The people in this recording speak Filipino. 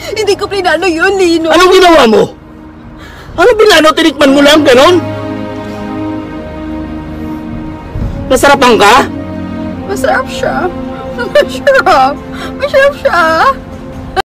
Hindi ko plinano yun, Lino. Anong ginawa mo? Ano binano? Tinikman mo lang, ganon? Nasarapan ka? Masarap siya. Masarap. Masarap siya.